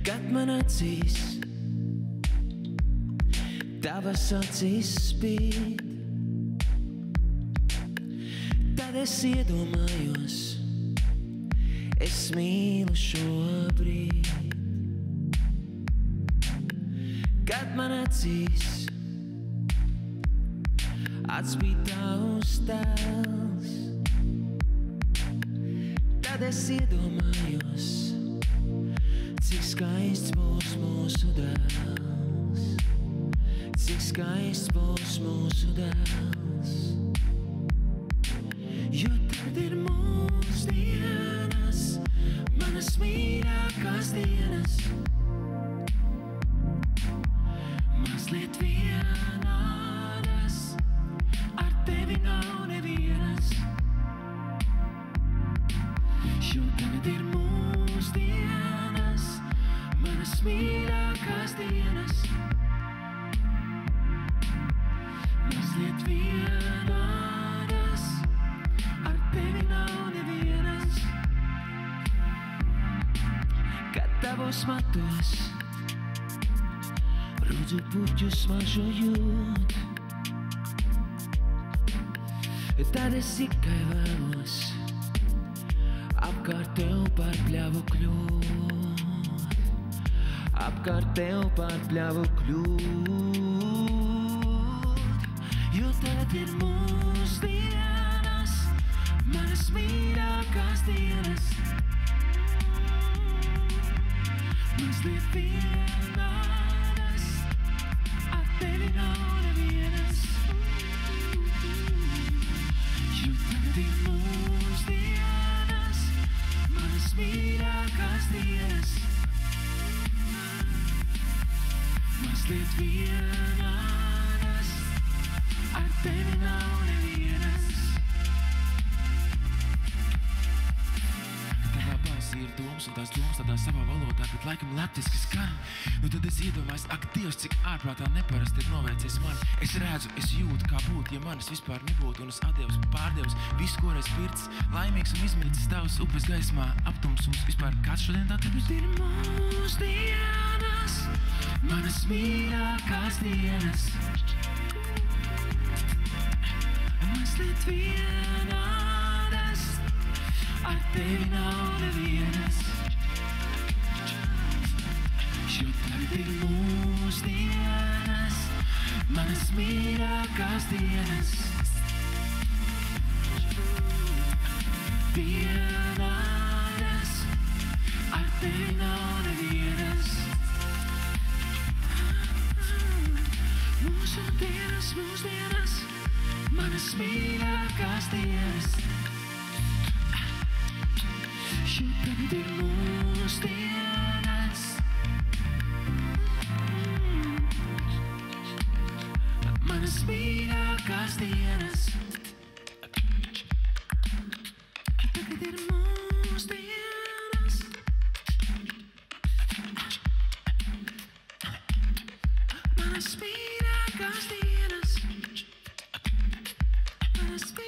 kad man acīs tavas acīs spīd, tad es iedomājos, es mīlu šobrīd. Kad man acīs atspīd tavs tēls, tad es iedomājos, cik skaists būs mūsu dēls, cik skaists būs mūsu dēls. Jo tad ir mūsdienas, manas mīļākās dienas, mazliet vienādas, ar tevi nav nevienas. Jo tagad ir mūsdienas, manas mīļākās dienas, mazliet vienādas, ar tevi nav nevienas. Kad tavos matos rudzu puķus mažojot, tad es tikai vēlos apkārt tev par pļavu kļūt, apkārt tev par pļavu kļūt. Jo tad ir mūsdienas, manas mīļākās dienas, mazliet vienādas, ar tevi nav nevienas. Jo tagad ir mūsdienas, manas mīļākās dienas, mazliet vienādas, ar tevi nav nevienas. Tavā balsī ir domas un tās domas tādā savā valodā, bet laikam latviski skan. Nu tad es iedomājos, ak Dievs, cik ārprātā neparasti ir noveicies man. Es redzu, es jūtu, kā būtu, ja manis vispār nebūtu, un es atdevs, pārdevs, visu, ko reiz pirts, laimīgs un izmircis tavs upes gaismā, aptumsums, vispār kāds šodien tā tevis? Ir mūsdienas, manas mīļākās dienas, mazliet vienādas, ar tevi nav nevienas. Jo tagad ir mūsdienas, manas mīļākās dienas, vienādas, ar tevi nav nevienas. Mūsdienas, manas mīļākās dienas, jo tagad ir mūsdienas, manas mīļākās dienas. Tagad ir mūsdienas, manas mīļākās dienas, manas mīļākās dienas.